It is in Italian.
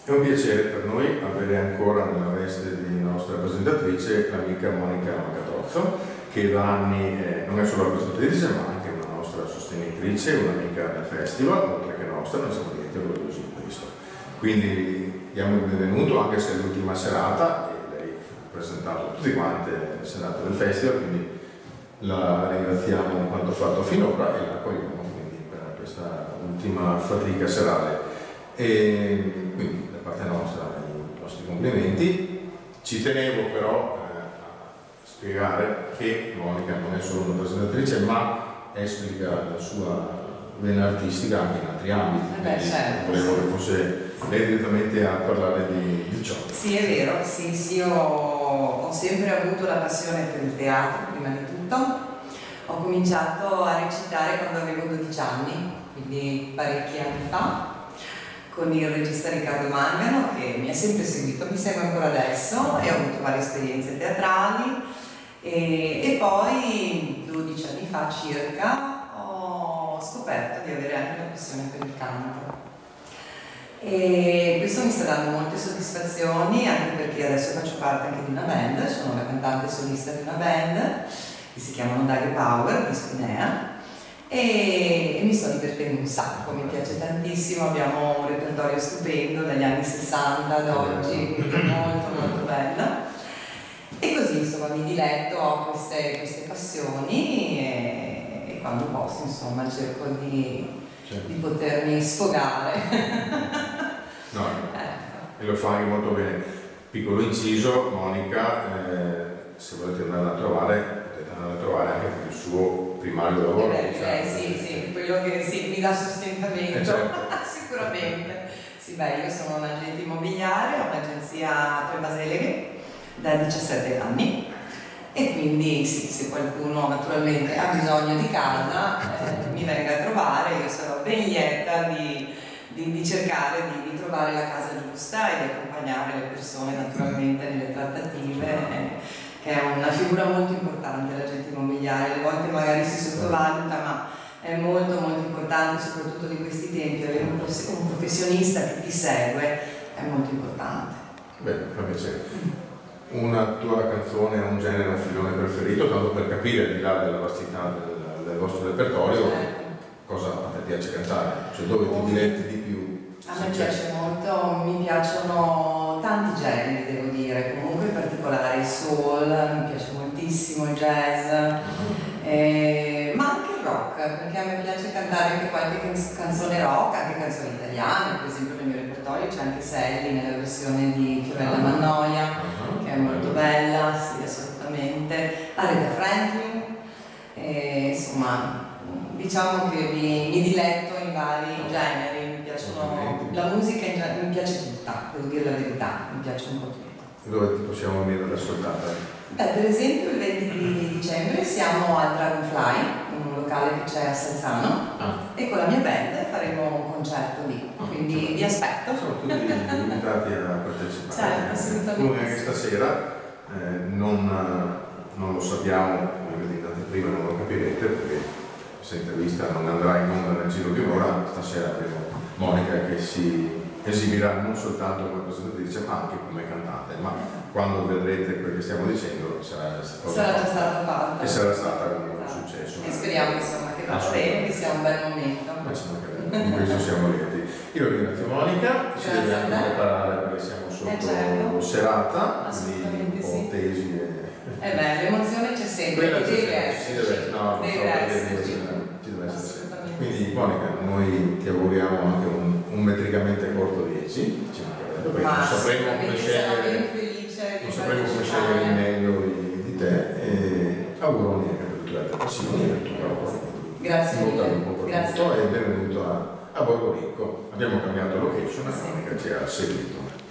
È un piacere per noi avere ancora nella veste di nostra presentatrice l'amica Monica Macatrozzo, che da anni non è solo la presentatrice ma anche una nostra sostenitrice, un'amica del festival, oltre che nostra, noi siamo diventati orgogliosi di questo. Quindi diamo il benvenuto, anche se è l'ultima serata, e lei ha presentato tutte quante le serate del festival, quindi la ringraziamo per quanto fatto finora e la accogliamo quindi per questa ultima fatica serale. E quindi da parte nostra i nostri complimenti. Ci tenevo però a spiegare che Monica non è solo una presentatrice ma esplica la sua vena artistica anche in altri ambiti. Certo, volevo che fosse lei direttamente a parlare di ciò. Sì, è vero, sì, io ho sempre avuto la passione per il teatro, prima di tutto. Ho cominciato a recitare quando avevo 12 anni, quindi parecchi anni fa, con il regista Riccardo Mangano, che mi ha sempre seguito, mi segue ancora adesso, e ho avuto varie esperienze teatrali e poi 12 anni fa circa ho scoperto di avere anche la passione per il canto. E questo mi sta dando molte soddisfazioni, anche perché adesso faccio parte anche di una band, sono la cantante solista di una band che si chiamano Daghe Power di Spinea. E mi sto divertendo un sacco, mi piace tantissimo, abbiamo un repertorio stupendo dagli anni 60 ad oggi, molto molto bello. E così insomma mi diletto, ho queste passioni e quando posso insomma cerco di potermi sfogare. No, e lo fai molto bene. Piccolo inciso, Monica, se volete andare a trovare, potete andare a trovare anche per il suo primario lavoro. Sì, quello che mi dà sostentamento, certo. Sicuramente. Sì, io sono un agente immobiliare, ho un'agenzia a Tre Baseleghe da 17 anni e quindi sì, se qualcuno naturalmente ha bisogno di casa mi venga a trovare, io sarò ben lieta di cercare di trovare la casa giusta e di accompagnare le persone naturalmente nelle trattative. Che è una figura molto importante l'agente immobiliare, alle volte magari si sottovaluta, ma è molto molto importante, soprattutto di questi tempi, avere un professionista che ti segue è molto importante. Bene, fa piacere. Una tua canzone, un genere, un filone preferito, tanto per capire, al di là della vastità del vostro repertorio, cosa a te piace cantare, cioè dove ti diletti di più? A me piace molto, mi piacciono tanti generi, devo dire, comunque in particolare il soul, mi piace moltissimo il jazz, ma anche il rock, perché a me piace cantare anche qualche canzone rock, anche canzoni italiane, per esempio nel mio repertorio c'è anche Sally nella versione di Fiorella Mannoia, che è molto bella, sì, assolutamente, Aretha Franklin, insomma, diciamo che mi diletto in vari generi. La musica mi piace tutta, devo dire la verità, mi piace un po' tutta. Dove ti possiamo venire ad ascoltare? Per esempio il 20 di dicembre siamo al Dragonfly, un locale che c'è a Salzano, e con la mia band faremo un concerto lì, quindi vi aspetto. Sono tutti invitati a partecipare. Certo, assolutamente. Come anche stasera, non lo sappiamo, come vedete prima non lo capirete, perché questa intervista non andrà in onda nel giro di un'ora, stasera avremo Monica che si esibirà non soltanto come presentatrice ma anche come cantante, ma quando vedrete quel che stiamo dicendo sarà già stata fatta e sarà stata un successo. E speriamo insomma che vada bene, che sia un bel momento. Di questo siamo lieti. Io ringrazio Monica, ci deve anche preparare perché siamo sotto serata, quindi un po' tesi l'emozione c'è sempre, deve esserci. Quindi Monica, noi ti auguriamo anche un metricamente corto 10, perché non sapremo come scegliere il meglio di te e auguroni anche per tutte le altre passioni e per tutto il lavoro. Grazie mille. Grazie. E benvenuto a Borgo Ricco. Abbiamo cambiato location e Monica ci ha seguito.